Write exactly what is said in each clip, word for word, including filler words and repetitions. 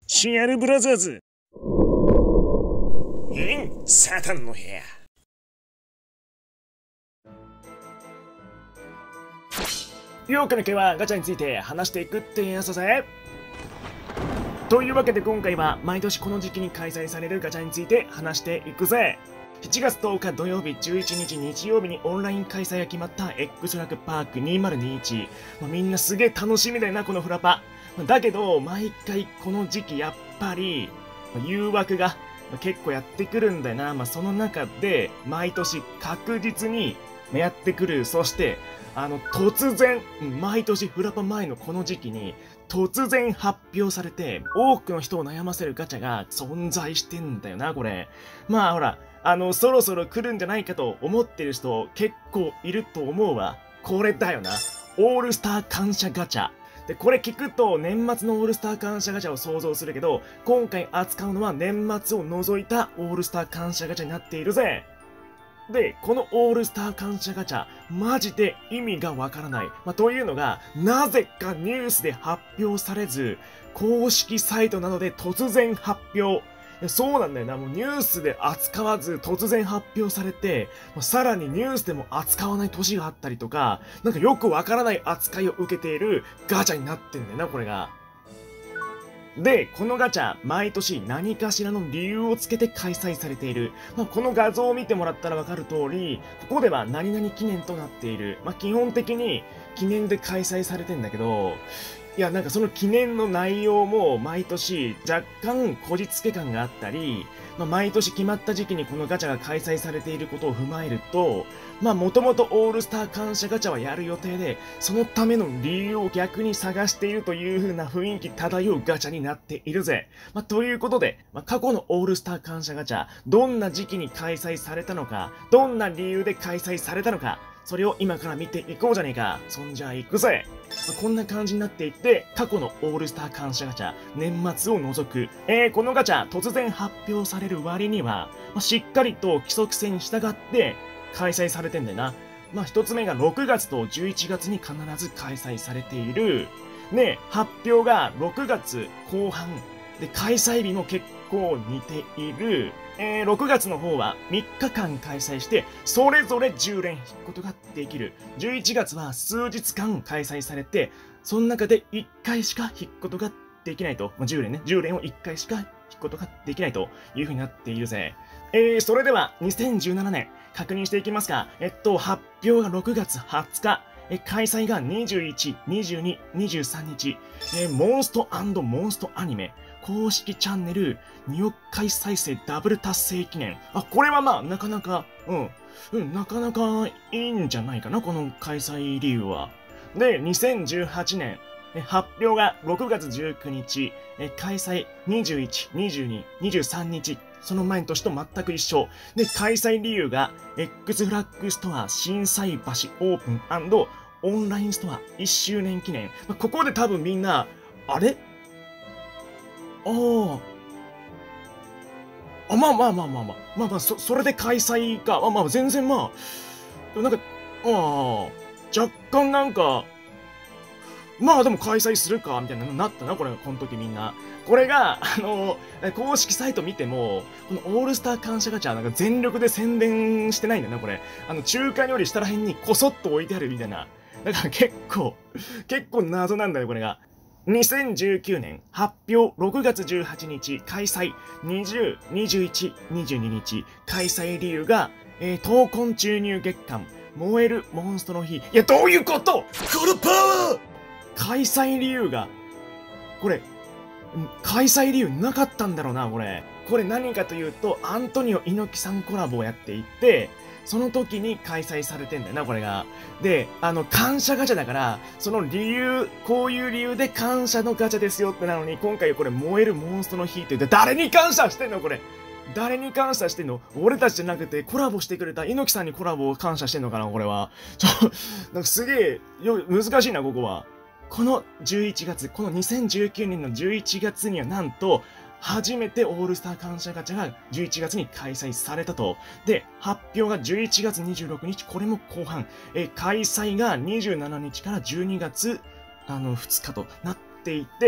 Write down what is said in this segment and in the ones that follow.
シアルブラザーズ。インサタンの部屋。ようかの今日はガチャについて話していくってやつだぜ。というわけで今回は毎年この時期に開催されるガチャについて話していくぜ。しちがつとおか土曜日、じゅういちにち日曜日にオンライン開催が決まった X ラックパークにせんにじゅういち。まあ、みんなすげえ楽しみだよな、このフラパ。だけど、毎回この時期やっぱり、誘惑が結構やってくるんだよな。まあ、その中で、毎年確実にやってくる。そして、あの、突然、毎年フラパ前のこの時期に、突然発表されて、多くの人を悩ませるガチャが存在してんだよな、これ。まあ、ほら、あの、そろそろ来るんじゃないかと思ってる人結構いると思うわ。これだよな。オールスター感謝ガチャ。で、これ聞くと年末のオールスター感謝ガチャを想像するけど、今回扱うのは年末を除いたオールスター感謝ガチャになっているぜ。で、このオールスター感謝ガチャ、マジで意味がわからない。まあ、というのが、なぜかニュースで発表されず、公式サイトなどで突然発表。そうなんだよな。もうニュースで扱わず突然発表されて、さらにニュースでも扱わない年があったりとか、なんかよくわからない扱いを受けているガチャになってんだよな、これが。で、このガチャ、毎年何かしらの理由をつけて開催されている。まあ、この画像を見てもらったらわかる通り、ここでは何々記念となっている。まあ、基本的に記念で開催されてんだけど、いや、なんかその記念の内容も毎年若干こじつけ感があったり、まあ、毎年決まった時期にこのガチャが開催されていることを踏まえると、まあもともとオールスター感謝ガチャはやる予定で、そのための理由を逆に探しているという風な雰囲気漂うガチャになっているぜ。まあということで、まあ、過去のオールスター感謝ガチャ、どんな時期に開催されたのか、どんな理由で開催されたのか、それを今から見ていこうじゃねえか。そんじゃ行くぜ。まあ、こんな感じになっていって、過去のオールスター感謝ガチャ、年末を除く。えー、このガチャ、突然発表される割には、まあ、しっかりと規則性に従って開催されてんだよな。まあ、一つ目がろくがつとじゅういちがつに必ず開催されている。ね、発表がろくがつこう半。で、開催日も結構似ている。えー、ろくがつの方はみっかかん開催して、それぞれじゅう連引くことができる。じゅういちがつは数日間開催されて、その中でいっかいしか引くことができないと。まあ、じゅう連ね。じゅう連をいっかいしか引くことができないという風になっているぜ。えー、それではにせんじゅうななねん確認していきますか。えっと、発表がろくがつはつか。え開催がにじゅういち、にじゅうに、にじゅうさんにち。えー、モンスト&モンストアニメ。公式チャンネルにおくかい再生ダブル達成記念。あ、これはまあ、なかなか、うん、うん、なかなかいいんじゃないかな、この開催理由は。で、にせんじゅうはちねん、発表がろくがつじゅうくにち、開催にじゅういち、にじゅうに、にじゅうさんにち。その前の年と全く一緒。で、開催理由が、X フラッグストア心斎橋オープン&オンラインストアいっしゅうねん記念。ここで多分みんな、あれああ。あ、まあまあまあまあまあ。まあまあ、そ、それで開催か。まあまあ、全然まあ、なんか、ああ、若干なんか、まあでも開催するか、みたいなのになったな、これ、この時みんな。これが、あの、公式サイト見ても、このオールスター感謝ガチャ、なんか全力で宣伝してないんだな、これ。あの、中華料理下ら辺にこそっと置いてあるみたいな。だから結構、結構謎なんだよ、これが。にせんじゅうきゅうねん発表ろくがつじゅうはちにち開催にじゅう、にじゅういち、にじゅうににち開催理由が、えー、闘魂注入月間燃えるモンストの日。いや、どういうことこのパワー開催理由が、これ、開催理由なかったんだろうな、これ。これ何かというと、アントニオ猪木さんコラボをやっていて、その時に開催されてんだよな、これが。で、あの、感謝ガチャだから、その理由、こういう理由で感謝のガチャですよってなのに、今回これ燃えるモンストの日って言って、誰に感謝してんのこれ。誰に感謝してんの俺たちじゃなくて、コラボしてくれた猪木さんにコラボを感謝してんのかなこれは。ちょ、なんかすげえ、よ、難しいな、ここは。このじゅういちがつ、このにせんじゅうきゅうねんのじゅういちがつにはなんと、初めてオールスター感謝ガチャがじゅういちがつに開催されたと。で、発表がじゅういちがつにじゅうろくにち、これも後半。え、開催がにじゅうしちにちからじゅうにがつ、あの、ふつかとなっていて、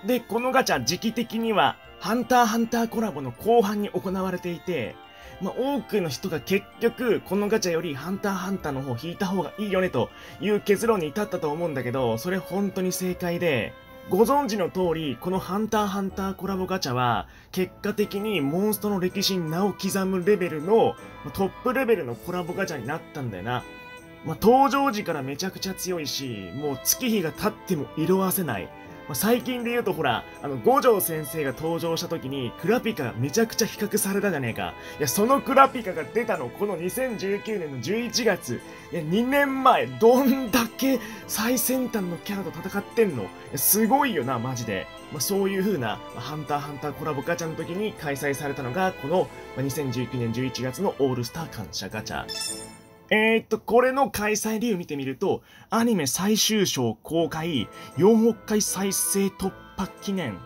で、このガチャ時期的には、ハンターハンターコラボの後半に行われていて、まあ、多くの人が結局、このガチャよりハンターハンターの方引いた方がいいよねという結論に至ったと思うんだけど、それ本当に正解で、ご存知の通り、このハンターハンターコラボガチャは、結果的にモンストの歴史に名を刻むレベルの、トップレベルのコラボガチャになったんだよな。まあ、登場時からめちゃくちゃ強いし、もう月日が経っても色褪せない。まあ、最近で言うとほら、あの、五条先生が登場した時に、クラピカがめちゃくちゃ比較されたじゃねえか。いや、そのクラピカが出たの、このにせんじゅうきゅうねんのじゅういちがつ。いや、にねんまえ、どんだけ最先端のキャラと戦ってんの？いや、すごいよな、マジで。まあ、そういう風な、まあ、ハンターハンターコラボガチャの時に開催されたのが、この、まあ、にせんじゅうきゅうねんじゅういちがつのオールスター感謝ガチャ。えーっと、これの開催理由見てみると、アニメ最終章公開よんおくかい再生突破記念。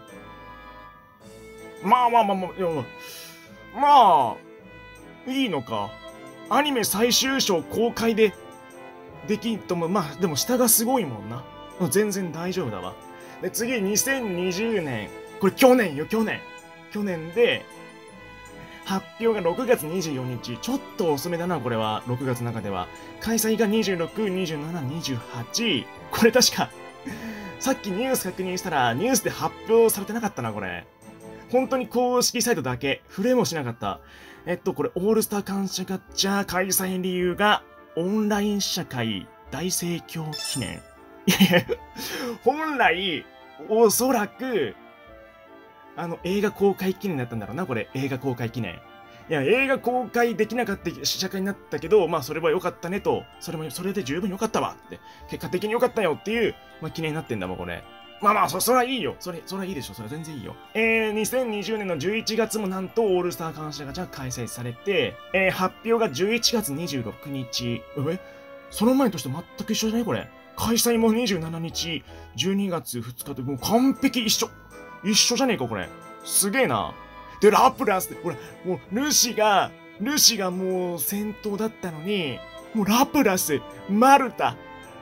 まあまあまあまあ、いやまあ、いいのか。アニメ最終章公開でできんとも、まあでも下がすごいもんな。全然大丈夫だわ。で、次、にせんにじゅうねん。これ去年よ、去年。去年で、発表がろくがつにじゅうよっか。ちょっと遅めだな、これは。ろくがつの中では。開催がにじゅうろく、にじゅうなな、にじゅうはち。これ確か、さっきニュース確認したら、ニュースで発表されてなかったな、これ。本当に公式サイトだけ。触れもしなかった。えっと、これ、オールスター感謝ガチャ開催理由が、オンライン社会大盛況記念。いやいや、本来、おそらく、あの、映画公開記念だったんだろうな、これ。映画公開記念。いや、映画公開できなかった試写会になったけど、まあ、それは良かったねと、それも、それで十分良かったわって、結果的に良かったよっていう、まあ、記念になってんだもん、これ。まあまあ、そ、それはいいよ。それ、それはいいでしょ。それは全然いいよ。えー、にせんにじゅうねんのじゅういちがつもなんと、オールスター感謝ガチャ開催されて、えー、発表がじゅういちがつにじゅうろくにち。えその前として全く一緒じゃないこれ。開催もにじゅうしちにち、じゅうにがつふつかで、もう完璧一緒。一緒じゃねえか、これ。すげえな。で、ラプラスで、ほら、もう、ルシが、ルシがもう先頭だったのに、もうラプラス、マルタ。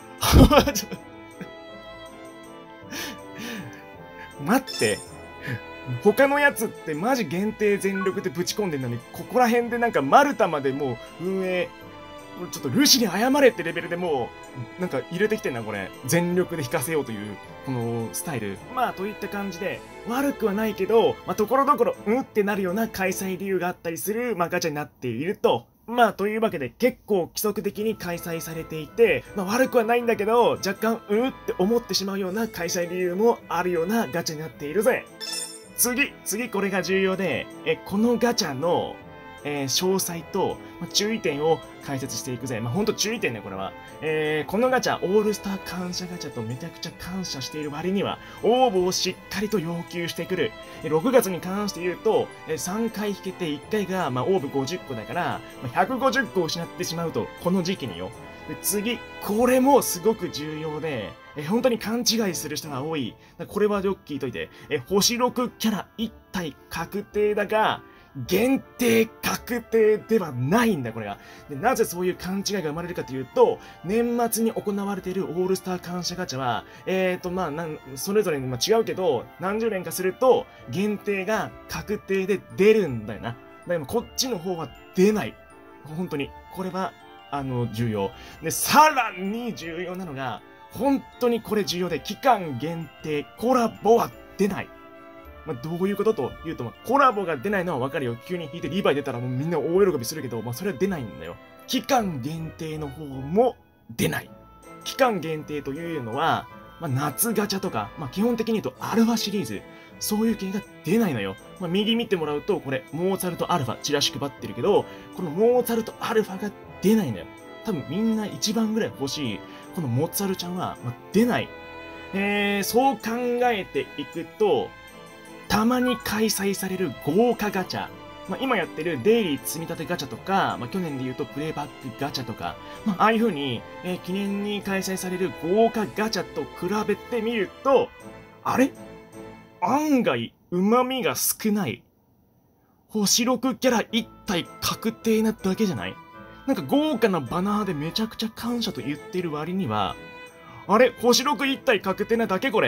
待って。他のやつってマジ限定全力でぶち込んでんのに、ここら辺でなんかマルタまでもう運営、ちょっとルシに謝れってレベルでもう、なんか入れてきてんな、これ。全力で引かせようという、このスタイル。まあ、といった感じで、悪くはないけど、まあ、ところどころ、うんってなるような開催理由があったりする、まあ、ガチャになっていると。まあ、というわけで、結構規則的に開催されていて、まあ、悪くはないんだけど、若干、うんって思ってしまうような開催理由もあるようなガチャになっているぜ。次、次これが重要で、え、このガチャの、えー、詳細と、まあ、注意点を解説していくぜ。まあ、ほんと注意点ね、これは。えー、このガチャ、オールスター感謝ガチャとめちゃくちゃ感謝している割には、応募をしっかりと要求してくる。ろくがつに関して言うと、さんかい引けていっかいが、まあ、応募ごじゅっこだから、まあ、ひゃくごじゅっこ失ってしまうと、この時期によ。で次、これもすごく重要で、え本当に勘違いする人が多い。これはよく聞いといて、え星ろくキャラいち体確定だが、限定確定ではないんだ、これが。で、なぜそういう勘違いが生まれるかというと、年末に行われているオールスター感謝ガチャは、えーと、まあ、なん、それぞれにまあ違うけど、何十年かすると、限定が確定で出るんだよな。でもこっちの方は出ない。本当に。これは、あの、重要。で、さらに重要なのが、本当にこれ重要で、期間限定、コラボは出ない。まあ、どういうことというと、まあ、コラボが出ないのはわかるよ。急に引いてリヴァイ出たらもうみんな大喜びするけど、まあ、それは出ないんだよ。期間限定の方も出ない。期間限定というのは、まあ、夏ガチャとか、まあ、基本的に言うとアルファシリーズ、そういう系が出ないのよ。まあ、右見てもらうと、これ、モーツァルトアルファ、チラシ配ってるけど、このモーツァルトアルファが出ないのよ。多分みんな一番ぐらい欲しい、このモッツァルちゃんは、まあ、出ない。えー、そう考えていくと、たまに開催される豪華ガチャ。まあ、今やってるデイリー積み立てガチャとか、まあ、去年で言うとプレイバックガチャとか、まあ、ああいう風に、えー、記念に開催される豪華ガチャと比べてみると、あれ案外、旨味が少ない。星ろくキャラいち体確定なだけじゃない？なんか豪華なバナーでめちゃくちゃ感謝と言ってる割には、あれ星ろくいち体確定なだけこれ。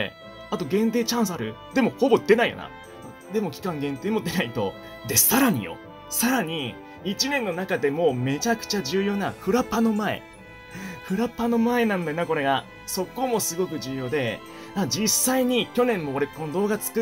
あと限定チャンスある？でもほぼ出ないよな。でも期間限定も出ないと。で、さらによ。さらに、いちねんの中でもめちゃくちゃ重要なフラパの前。フラパの前なんだよな、これが。そこもすごく重要で、実際に去年も俺この動画作って、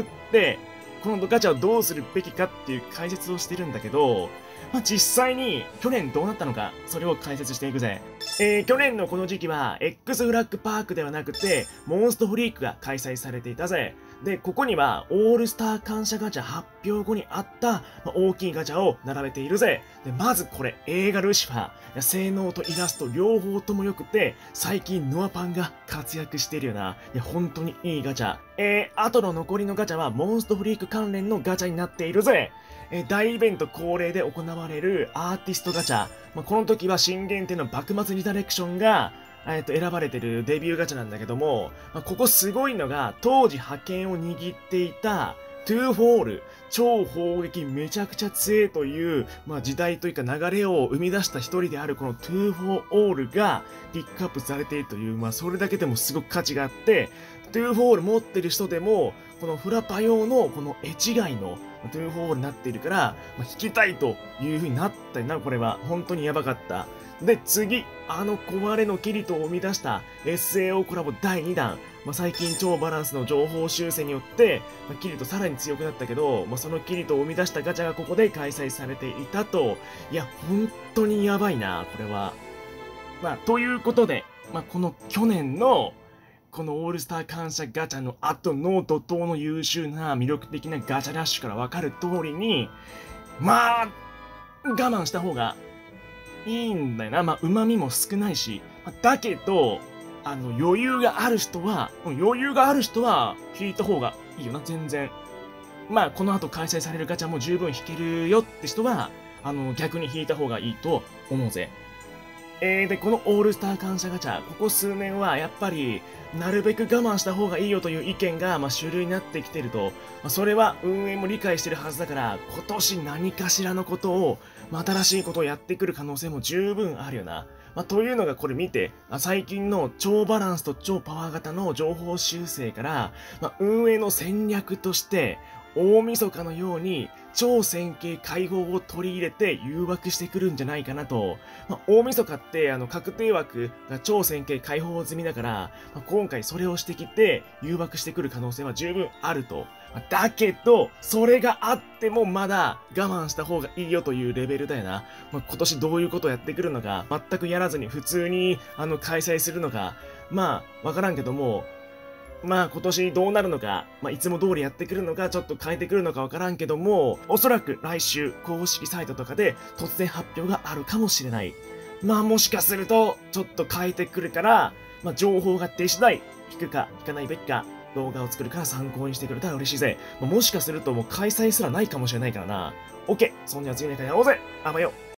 このガチャをどうするべきかっていう解説をしてるんだけど、まあ、実際に去年どうなったのか、それを解説していくぜ。えー、去年のこの時期は X フラッグパークではなくて、モンストフリークが開催されていたぜ。で、ここにはオールスター感謝ガチャ発表後にあった、まあ、大きいガチャを並べているぜ。で、まずこれ映画ルシファー。性能とイラスト両方とも良くて、最近ノアパンが活躍しているよな。いや、本当にいいガチャ。えー、後の残りのガチャはモンストフリーク関連のガチャになっているぜ。えー、大イベント恒例で行われるアーティストガチャ。まあ、この時は新限定の幕末リダレクションが、えっと、選ばれてるデビューガチャなんだけども、まあ、ここすごいのが、当時覇権を握っていた、トゥーフォール、超砲撃めちゃくちゃ強いという、まあ、時代というか流れを生み出した一人であるこのトゥーフォールがピックアップされているという、まあ、それだけでもすごく価値があって、トゥーフォール持ってる人でも、このフラパ用のこの絵違いのトゥーフォールになっているから、まあ、引きたいという風になったよな、これは。本当にやばかった。で、次、あの壊れのキリトを生み出した エスエーオー コラボだいにだん。まあ、最近超バランスの情報修正によって、まあ、キリトさらに強くなったけど、まあ、そのキリトを生み出したガチャがここで開催されていたと。いや、本当にやばいな、これは。まあ、ということで、まあ、この去年の、このオールスター感謝ガチャの後の怒涛の優秀な魅力的なガチャラッシュからわかる通りに、まあ、我慢した方がいいんだよな。まあ、旨味も少ないし。だけど、あの、余裕がある人は、余裕がある人は、引いた方がいいよな、全然。まあ、この後開催されるガチャも十分引けるよって人は、あの、逆に引いた方がいいと思うぜ。えー、で、このオールスター感謝ガチャ、ここ数年はやっぱり、なるべく我慢した方がいいよという意見が、まあ、主流になってきてると、まあ、それは運営も理解してるはずだから、今年何かしらのことを、まあ、新しいことをやってくる可能性も十分あるよな。まあ、というのがこれ見て、あ最近の超バランスと超パワー型の情報修正から、まあ、運営の戦略として、大晦日のように超線形解放を取り入れて誘惑してくるんじゃないかなと。まあ、大晦日ってあの確定枠が超線形解放済みだから、まあ、今回それをしてきて誘惑してくる可能性は十分あると。まあ、だけど、それがあってもまだ我慢した方がいいよというレベルだよな。まあ、今年どういうことをやってくるのか、全くやらずに普通にあの開催するのか、まあわからんけども、まあ今年どうなるのか、まあいつも通りやってくるのか、ちょっと変えてくるのかわからんけども、おそらく来週公式サイトとかで突然発表があるかもしれない。まあもしかすると、ちょっと変えてくるから、まあ情報が出次第、引くか引かないべきか、動画を作るから参考にしてくれたら嬉しいぜ。まあ、もしかするともう開催すらないかもしれないからな。オッケー、そんじゃ次の回やろうぜ。あばよ。